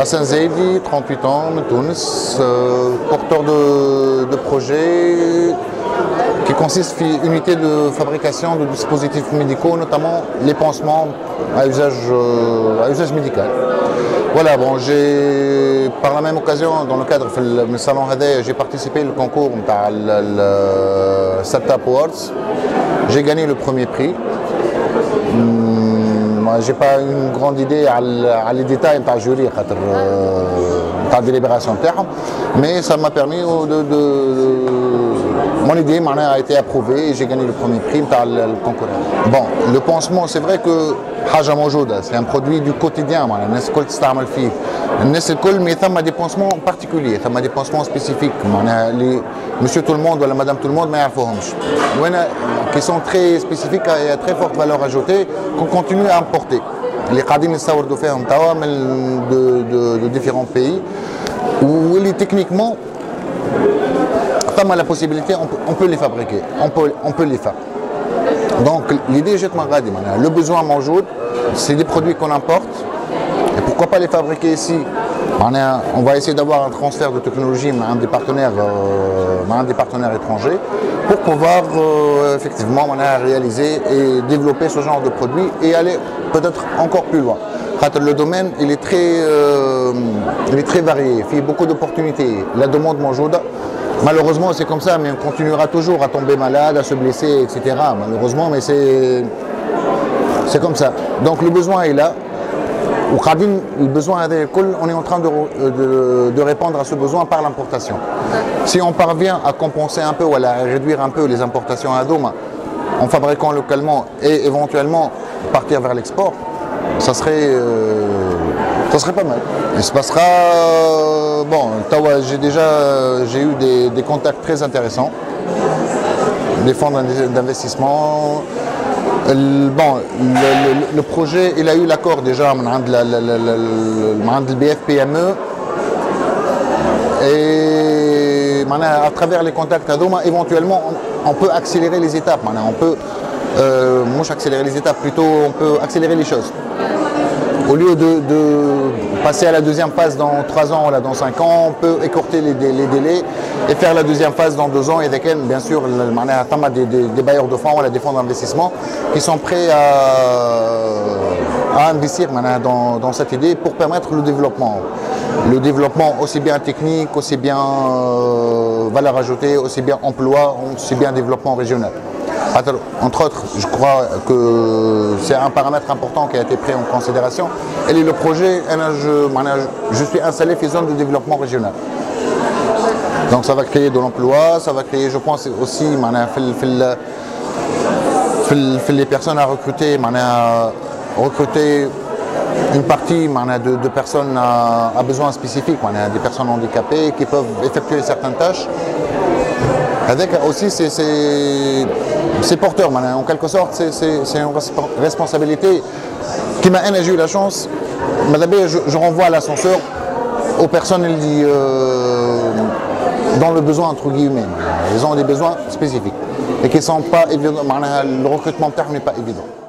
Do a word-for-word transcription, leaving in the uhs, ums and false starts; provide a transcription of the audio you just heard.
Hassan Zaidi, trente-huit ans, de Tunis, euh, porteur de, de projet qui consiste en unité de fabrication de dispositifs médicaux, notamment les pansements à usage, euh, à usage médical. Voilà, bon, j'ai par la même occasion, dans le cadre du salon Hadé, j'ai participé au concours de Startup Awards. J'ai gagné le premier prix. Je n'ai pas une grande idée à les détails du jury, de la délibération, mais ça m'a permis de, de, de mon idée a été approuvée et j'ai gagné le premier prix par le concours. Bon, le pansement, c'est vrai que c'est un produit du quotidien, mais il y a des pansements particuliers, il y a des pansements spécifiques. Monsieur tout le monde ou madame tout le monde, mais qui sont très spécifiques et à très forte valeur ajoutée, qu'on continue à importer. Les qadin de faire de, de, de différents pays, où techniquement, la possibilité, on peut, on peut les fabriquer, on peut, on peut les faire. Donc l'idée, le besoin manjoud, c'est des produits qu'on importe, et pourquoi pas les fabriquer ici? On va essayer d'avoir un transfert de technologie avec un des partenaires, euh, un des partenaires étrangers pour pouvoir euh, effectivement réaliser et développer ce genre de produits et aller peut-être encore plus loin. Le domaine il est, très, euh, il est très varié, il y a beaucoup d'opportunités. La demande manjouda, malheureusement c'est comme ça, mais on continuera toujours à tomber malade, à se blesser, et cetera. Malheureusement, mais c'est comme ça. Donc le besoin est là. Le besoin, on est en train de, de, de répondre à ce besoin par l'importation. Si on parvient à compenser un peu ou à réduire un peu les importations à Doma en fabriquant localement et éventuellement partir vers l'export, ça serait, euh, ça serait pas mal. Il se passera, euh, bon, j'ai déjà j'ai eu des, des contacts très intéressants, des fonds d'investissement. Bon, le, le, le projet, il a eu l'accord déjà de B F P M E et à travers les contacts à Doma, éventuellement, on, on peut accélérer les étapes. On peut, euh, moi accélérer les étapes, plutôt on peut accélérer les choses. Au lieu de, de passer à la deuxième phase dans trois ans ou dans cinq ans, on peut écourter les, les délais et faire la deuxième phase dans deux ans et avec elle, bien sûr, des, des, des bailleurs de fonds ou des fonds d'investissement qui sont prêts à, à investir dans, dans cette idée pour permettre le développement. Le développement aussi bien technique, aussi bien euh, valeur ajoutée, aussi bien emploi, aussi bien développement régional. Entre autres, je crois que c'est un paramètre important qui a été pris en considération. Et le projet, je, je suis installé dans une zone de développement régional. Donc ça va créer de l'emploi, ça va créer, je pense aussi, les personnes à recruter, recruter une partie de, de personnes à, à besoins spécifiques, des personnes handicapées qui peuvent effectuer certaines tâches. Avec aussi c'est porteur, en quelque sorte, c'est une responsabilité qui m'a j'ai eu la chance. Je, je renvoie à l'ascenseur aux personnes euh, dans le besoin entre guillemets. Ils ont des besoins spécifiques et qui ne sont pas évidents. Le recrutement n'est pas évident.